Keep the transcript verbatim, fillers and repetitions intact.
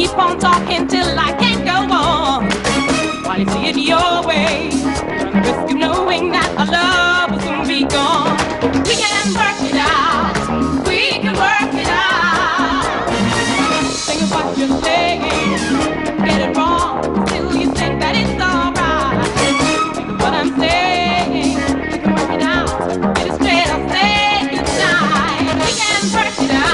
keep on talking till I can't go on. While you see it your way, run the risk of knowing that our love will soon be gone. We can work it out, we can work it out. Think of what you're saying, get it wrong, still you think that it's alright. Think of what I'm saying, we can work it out, get it straight, I'll say goodnight. We can work it out.